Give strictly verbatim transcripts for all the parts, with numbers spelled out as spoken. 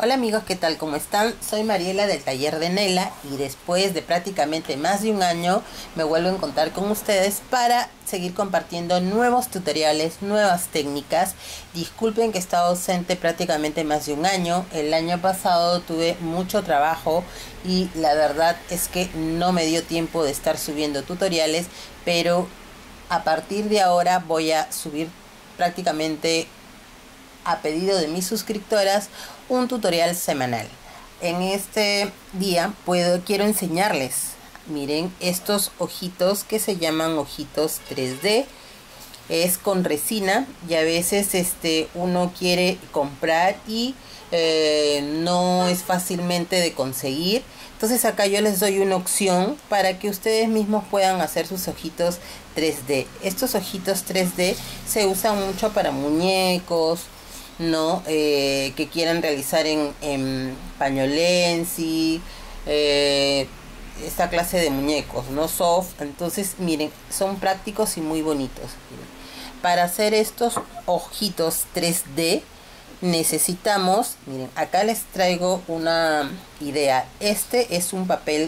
Hola amigos, ¿qué tal? ¿Cómo están? Soy Mariela del taller de Nela y después de prácticamente más de un año me vuelvo a encontrar con ustedes para seguir compartiendo nuevos tutoriales, nuevas técnicas. Disculpen que he estado ausente prácticamente más de un año. El año pasado tuve mucho trabajo y la verdad es que no me dio tiempo de estar subiendo tutoriales, pero a partir de ahora voy a subir prácticamente a pedido de mis suscriptoras un tutorial semanal. En este día puedo quiero enseñarles, miren, estos ojitos que se llaman ojitos tres D. Es con resina y a veces este uno quiere comprar y eh, no es fácilmente de conseguir. Entonces acá yo les doy una opción para que ustedes mismos puedan hacer sus ojitos tres D. Estos ojitos tres D se usan mucho para muñecos, no eh, que quieran realizar en, en pañolensi, eh, esta clase de muñecos, no soft. Entonces miren, son prácticos y muy bonitos. Miren. Para hacer estos ojitos tres D necesitamos, miren, acá les traigo una idea. Este es un papel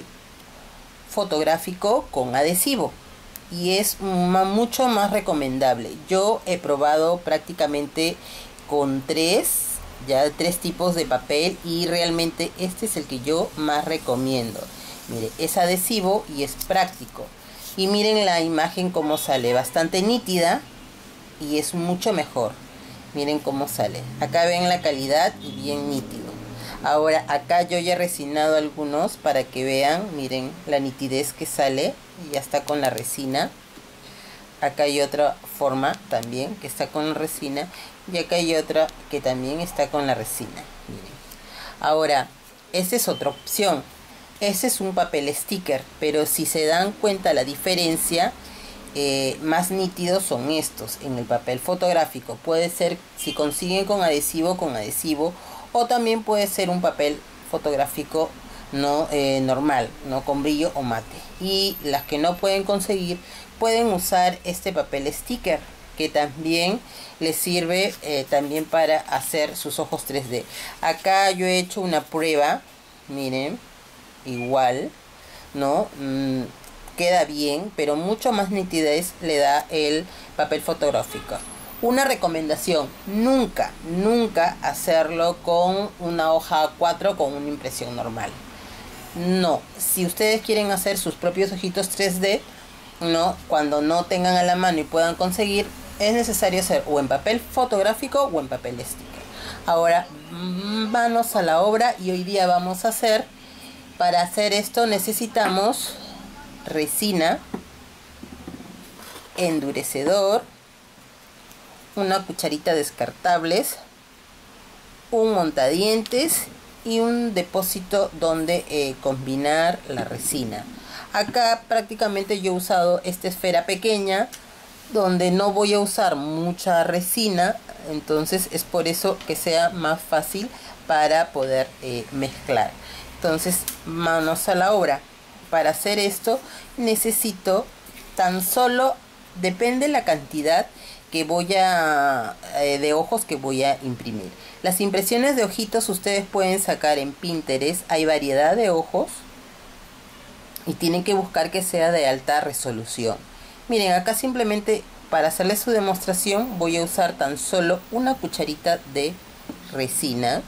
fotográfico con adhesivo y es mucho más recomendable. Yo he probado prácticamente con tres, ya tres tipos de papel y realmente este es el que yo más recomiendo. Mire, es adhesivo y es práctico. Y miren la imagen cómo sale, bastante nítida y es mucho mejor. Miren cómo sale. Acá ven la calidad y bien nítido. Ahora acá yo ya he resinado algunos para que vean, miren la nitidez que sale y ya está con la resina. Acá hay otra forma también que está con la resina y acá hay otra que también está con la resina. Miren. Ahora, esta es otra opción. Este es un papel sticker, pero si se dan cuenta la diferencia, eh, más nítidos son estos en el papel fotográfico. Puede ser, si consiguen con adhesivo, con adhesivo, o también puede ser un papel fotográfico no eh, normal, no con brillo o mate. Y las que no pueden conseguir pueden usar este papel sticker que también les sirve eh, también para hacer sus ojos tres D. Acá yo he hecho una prueba, miren, igual, ¿no? Mm, queda bien, pero mucho más nitidez le da el papel fotográfico. Una recomendación, nunca, nunca hacerlo con una hoja A cuatro con una impresión normal. No, si ustedes quieren hacer sus propios ojitos tres D, no, cuando no tengan a la mano y puedan conseguir, es necesario hacer o en papel fotográfico o en papel sticker. Ahora, manos a la obra y hoy día vamos a hacer, para hacer esto necesitamos resina, endurecedor, una cucharita descartables, un montadientes y un depósito donde eh, combinar la resina. Acá prácticamente yo he usado esta esfera pequeña donde no voy a usar mucha resina, entonces es por eso que sea más fácil para poder eh, mezclar. Entonces, manos a la obra. Para hacer esto necesito tan solo, depende la cantidad que voy a eh, de ojos que voy a imprimir. Las impresiones de ojitos ustedes pueden sacar en Pinterest, hay variedad de ojos y tienen que buscar que sea de alta resolución. Miren, acá simplemente para hacerles su demostración voy a usar tan solo una cucharita de resina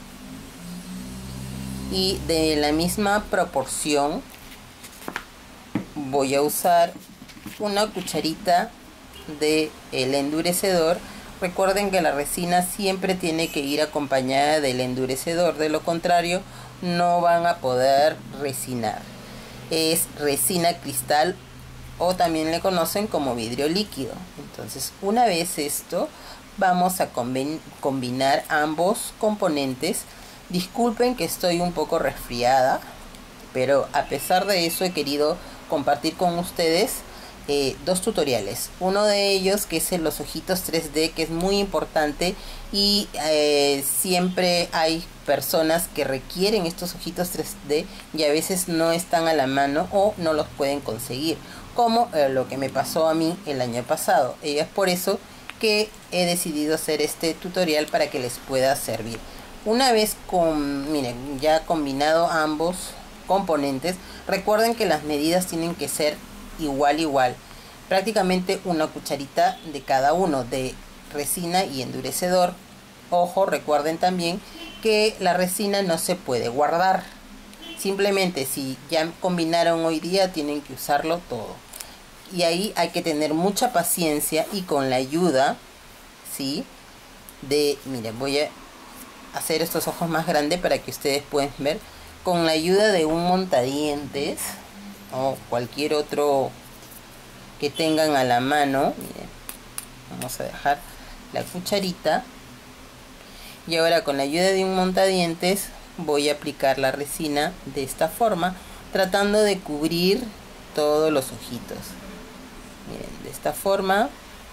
y de la misma proporción voy a usar una cucharita de el endurecedor. Recuerden que la resina siempre tiene que ir acompañada del endurecedor, de lo contrario no van a poder resinar. Es resina cristal o también le conocen como vidrio líquido. Entonces, una vez esto, vamos a combinar ambos componentes. Disculpen que estoy un poco resfriada, pero a pesar de eso he querido compartir con ustedes eh, dos tutoriales. Uno de ellos que es en los ojitos tres D, que es muy importante y eh, siempre hay personas que requieren estos ojitos tres D y a veces no están a la mano o no los pueden conseguir, como eh, lo que me pasó a mí el año pasado. Y es por eso que he decidido hacer este tutorial para que les pueda servir. Una vez con, miren, ya combinado ambos componentes, recuerden que las medidas tienen que ser igual igual, prácticamente una cucharita de cada uno de resina y endurecedor. Ojo, recuerden también que la resina no se puede guardar, simplemente si ya combinaron hoy día tienen que usarlo todo, y ahí hay que tener mucha paciencia y con la ayuda, ¿sí? de, miren, voy a hacer estos ojos más grandes para que ustedes puedan ver, con la ayuda de un montadientes o cualquier otro que tengan a la mano. Miren, vamos a dejar la cucharita y ahora con la ayuda de un montadientes voy a aplicar la resina de esta forma, tratando de cubrir todos los ojitos. Miren, de esta forma.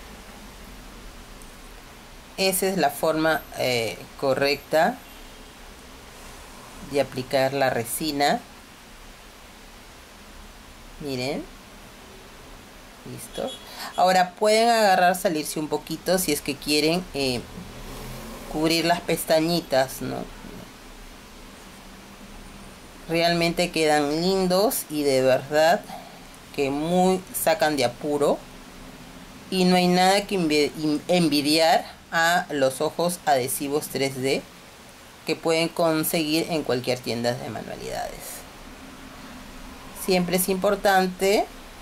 Esa es la forma eh, correcta de aplicar la resina. Miren. Listo. Ahora pueden agarrar, salirse un poquito si es que quieren eh, cubrir las pestañitas, ¿no? Realmente quedan lindos y de verdad que muy sacan de apuro. Y no hay nada que envidiar a los ojos adhesivos tres D que pueden conseguir en cualquier tienda de manualidades. Siempre es importante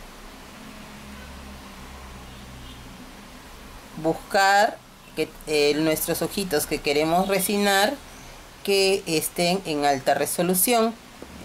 buscar que eh, nuestros ojitos que queremos resinar que estén en alta resolución.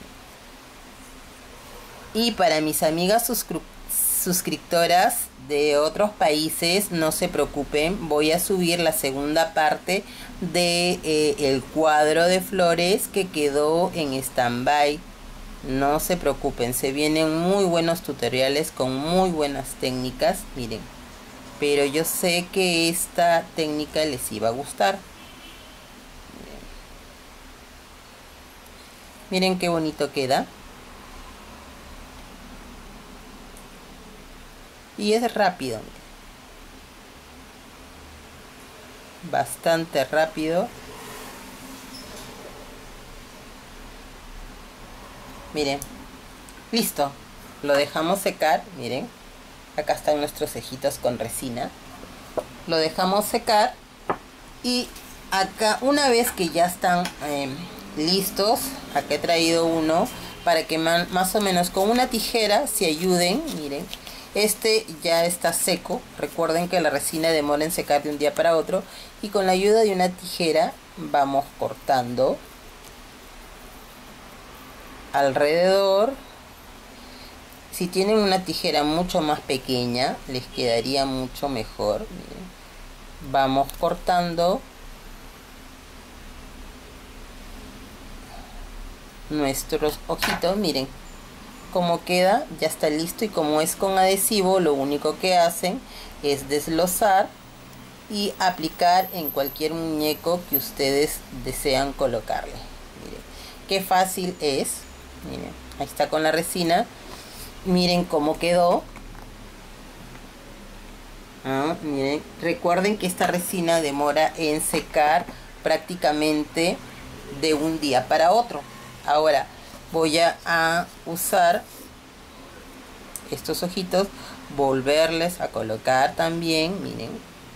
Y para mis amigas suscriptoras suscriptoras de otros países, no se preocupen, voy a subir la segunda parte de eh, el cuadro de flores que quedó en stand-by. No se preocupen, se vienen muy buenos tutoriales con muy buenas técnicas, miren, pero yo sé que esta técnica les iba a gustar. Miren, miren qué bonito queda. Y es rápido, bastante rápido. Miren, listo, lo dejamos secar. Miren, acá están nuestros cejitos con resina, lo dejamos secar y acá, una vez que ya están eh, listos, acá he traído uno para que man, más o menos con una tijera se ayuden. Miren, este ya está seco, recuerden que la resina demora en secar de un día para otro, y con la ayuda de una tijera vamos cortando alrededor. Si tienen una tijera mucho más pequeña les quedaría mucho mejor. Miren, vamos cortando nuestros ojitos. Miren cómo queda, ya está listo, y como es con adhesivo, lo único que hacen es deslozar y aplicar en cualquier muñeco que ustedes desean colocarle. Miren qué fácil es. Miren, ahí está con la resina. Miren cómo quedó. Ah, miren, recuerden que esta resina demora en secar prácticamente de un día para otro. Ahora voy a, a usar estos ojitos, volverles a colocar también. Miren,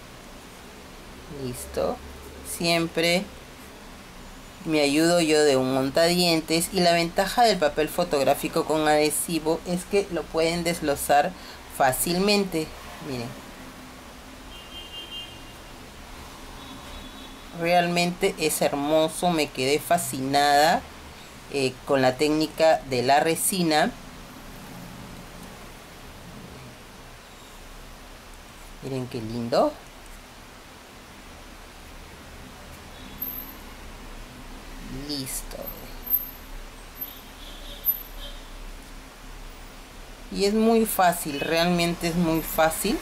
listo. Siempre me ayudo yo de un montadientes, y la ventaja del papel fotográfico con adhesivo es que lo pueden deslozar fácilmente. Miren, realmente es hermoso, me quedé fascinada eh, con la técnica de la resina. Miren qué lindo. Listo. Y es muy fácil, realmente es muy fácil.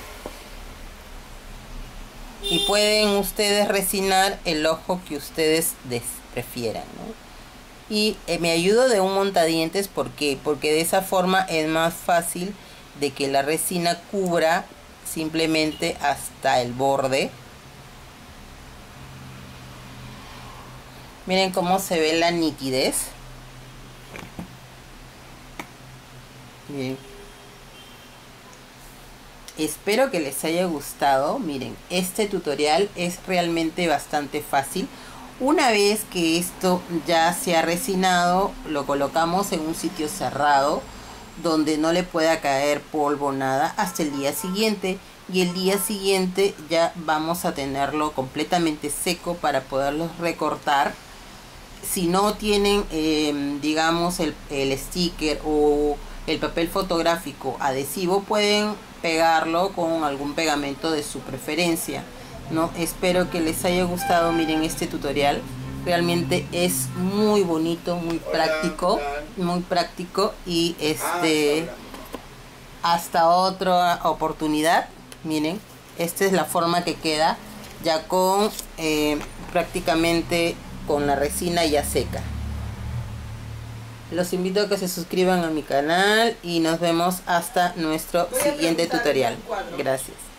Y pueden ustedes resinar el ojo que ustedes prefieran, ¿no? Y eh, me ayudo de un montadientes, ¿por qué? Porque de esa forma es más fácil de que la resina cubra simplemente hasta el borde. Miren cómo se ve la nitidez. Miren. Espero que les haya gustado. Miren, este tutorial es realmente bastante fácil. Una vez que esto ya se ha resinado, lo colocamos en un sitio cerrado donde no le pueda caer polvo, nada, hasta el día siguiente. Y el día siguiente ya vamos a tenerlo completamente seco para poderlos recortar. Si no tienen, eh, digamos, el, el sticker o el papel fotográfico adhesivo, pueden pegarlo con algún pegamento de su preferencia, ¿no? Espero que les haya gustado. Miren este tutorial. Realmente es muy bonito, muy práctico, muy práctico. Y este, hasta otra oportunidad. Miren, esta es la forma que queda ya con eh, prácticamente con la resina ya seca. Los invito a que se suscriban a mi canal y nos vemos hasta nuestro siguiente tutorial. Gracias.